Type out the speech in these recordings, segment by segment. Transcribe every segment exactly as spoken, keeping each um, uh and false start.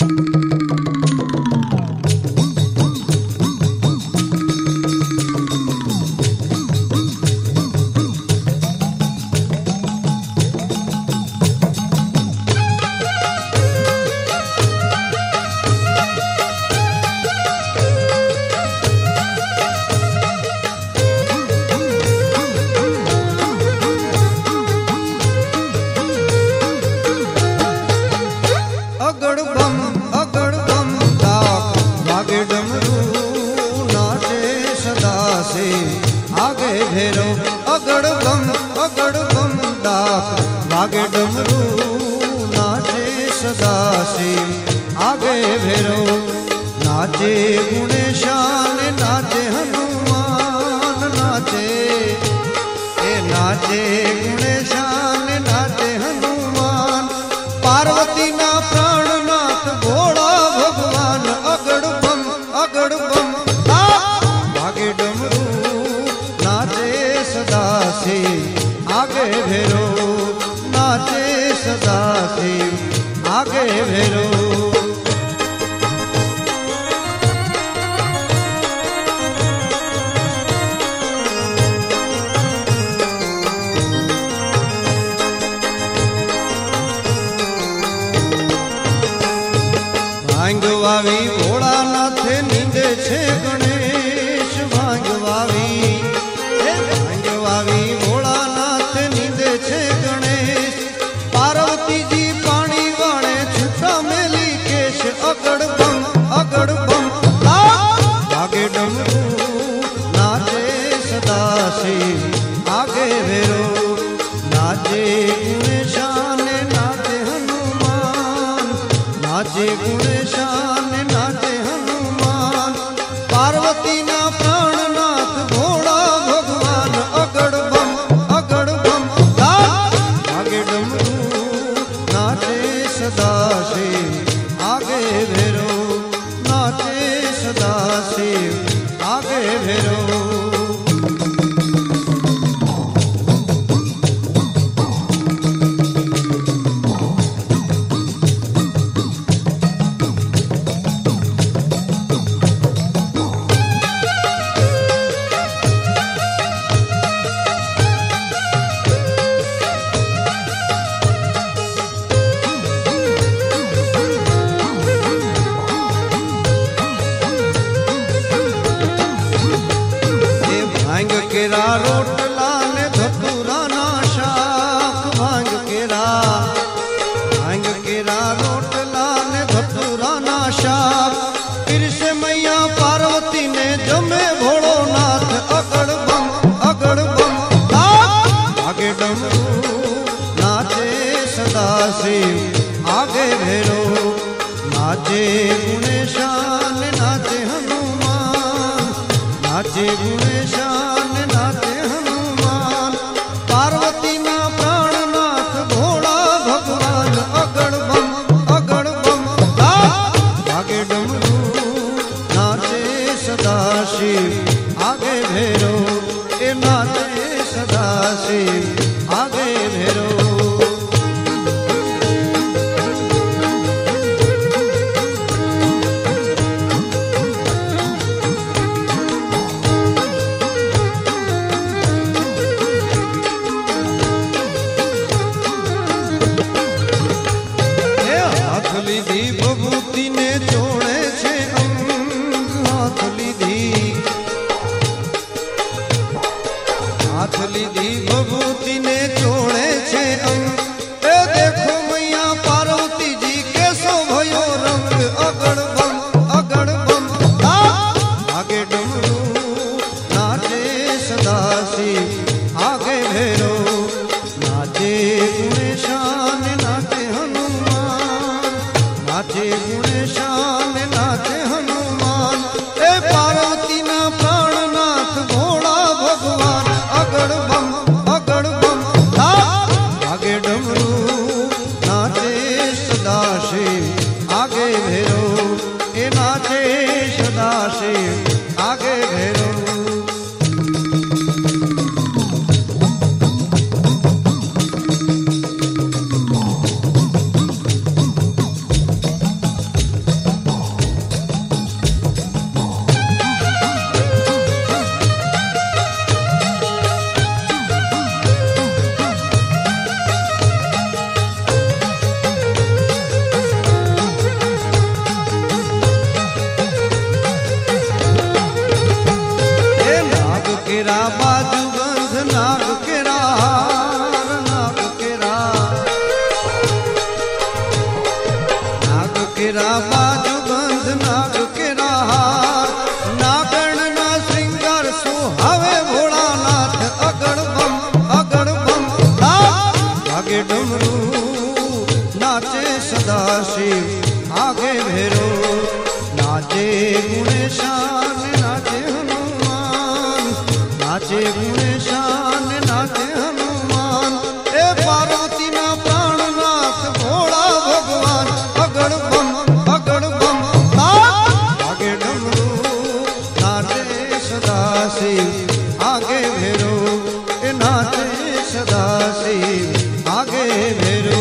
भागे डमरू नाचे सदा से आगे भैरो नाचे गुणेशान नाचे हनुमान नाचे ए नाचे गुणेशान नाचे हनुमान पार्वती ना प्राणनाथ भोला भगवान अगड़ बम अगड़ बम भागे डमरू नाचे सदा से आगे भैरो नाचे सदा से आगे भैरो भांगवावी भोलानाथ नींदे छे गणेश भांगवावी भांगवावी भोलानाथ नींदे छे गणेश पार्वती जी पानी वाणे छूटा मेली केश अगड़ बम अगड़ बम भागे डमरू नाचे सदा से आगे भैरो नाचे गुणेशान नाचे हनुमान नाचे गुणेशान नाचे हनुमान पार्वती ना प्राणनाथ भोला भगवान अगड़ बम अगड़ बम भागे डमरू नाचे सदा से आगे भैरो नाचे सदा से आगे भैरो केरा रोटला ने धतूरा ना शाक भांग केरा भांग केरा रोटला ने धतूरा ना शाक फिर से मैया पार्वती ने जमे भोलो नाथ अगड़ बम अगड़ बम आगे डमरू नाचे सदा से आगे भैरो नाचे गुणेशान नाचे हनुमान नाचे गुणेशान नाचे हनुमान पार्वती ना प्राणनाथ भोला भगवान अगड़ बम अगड़ बम भागे डमरू नाचे सदा से आगे भैरो ए नाचे सदा से आगे भैरो लीधी भभूति ने जोड़े छे अंग हाथ लीधी हाथ लीधी भभूति ने जोड़े छे अंग ए देखो मैया पार्वती जी कैसो भयो रंग अगड़ बम अगड़ बम आगे डमरू नाचे सदा से आगे भैरो नाचे गुणेशान नाचे हनुमान नाचे गुणेशान नाचे हनुमान ए पार्वती ना प्राणनाथ भोला भगवान अगड़ बम अगड़ बम आगे डमरू नाचे सदा से आगे भैरो ए नाचे सदा से आगे भैरो केरा बाजू बंध नाग केरा हार नागण ना श्रृंगार सुहावे भोलानाथ अगड़ बम अगड़ बम दाक भागे डमरू नाचे सदा शिव आगे भेरो नाचे गुणेशान नाचे हनुमान नाचे गुणेशान नाचे हनुमान ए पार्वती ना प्राणनाथ भोला भगवान अगड़ बम अगड़ बम आगे डमरू नाचे सदा शिव आगे भेरो ए नाचे सदा शिव आगे भेरो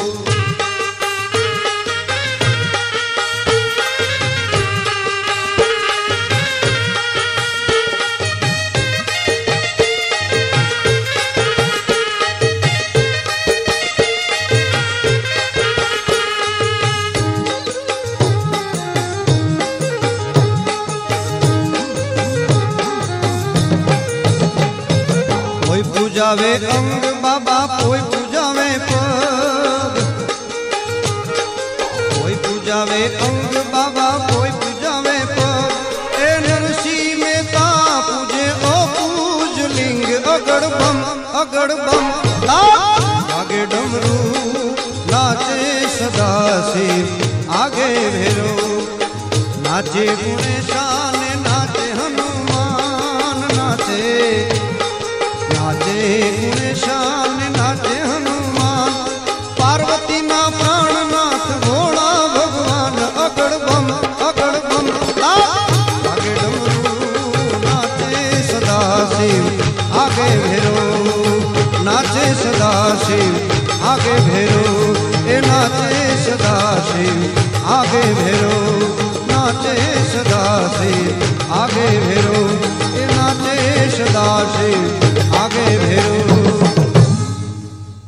पूजावे अंग बाबा कोई पूजावे पग कोई पूजावे अंग बाबा कोई पूजावे पग ए नरसी में ता पूजे ओ पूज लिंग अगड़ बम अगड़ बम आगे डमरू नाचे सदा शिव आगे भेरो नाचे गुणेशान नाचे हनुमान नाचे नाचे गुणेशान नाचे हनुमान पार्वती ना प्राणनाथ भोला भगवान अगड़ बम अगड़ बम आगे डमरू नाचे सदा शिव आगे भेरो नाचे सदा शिव आगे भेरो ए नाचे सदा शिव आगे भेरो नाचे सदा शिव आगे भेरो ए नाचे सदा शिव